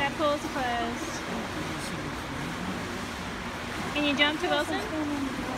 That pool's closed. Can you jump to Wilson?